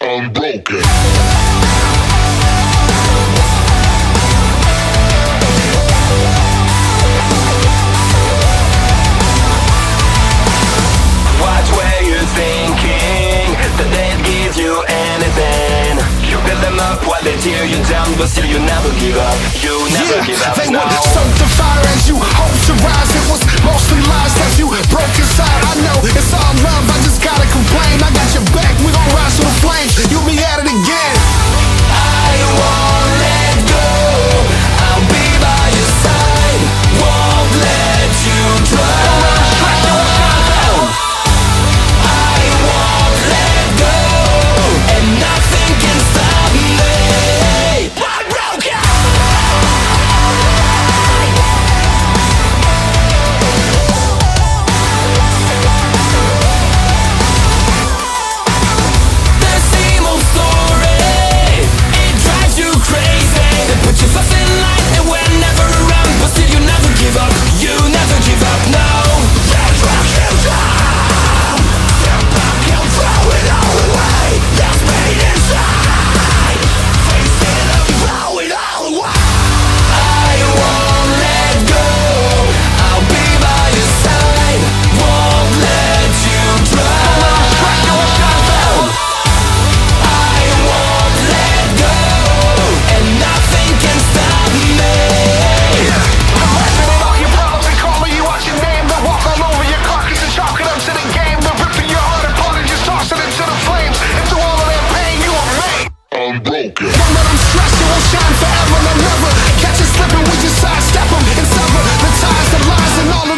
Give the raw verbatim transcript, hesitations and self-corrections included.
Unbroken. What were you thinking? That they'd give you anything. You build them up while they tear you down, but still you never give up. You never yeah, give up. they No. would soak the fire as you hope to rise. It was mostly lies that you broke inside. I know it's all love, I just gotta complain. I got your back, we gon' rise to the flames. You be at it again. I won't let go. I'll be by your side. Won't let you drown. I won't let go, and nothing can stop me. I'm broken. The same old story, it drives you crazy. They put you first in line and we're never around, but still you never give up. You never give up, no. That's rock you down. Step back and throw it all away. That's pain inside. Face it up, throw it all away. I won't let go. I'll be by your side. Won't let you drown. I won't let go, and nothing can stop me. I'm laughing at all your problems and calling you out your name. They walk all over your carcass and chalk it up to the game. They're ripping your heart apart and just tossing it to the flames. And through all of that pain, you are made. Unbroken. Don't let them stress, you won't shine forever and never. Catch it slipping, we just sidestep them and sever the ties, the lies, and all of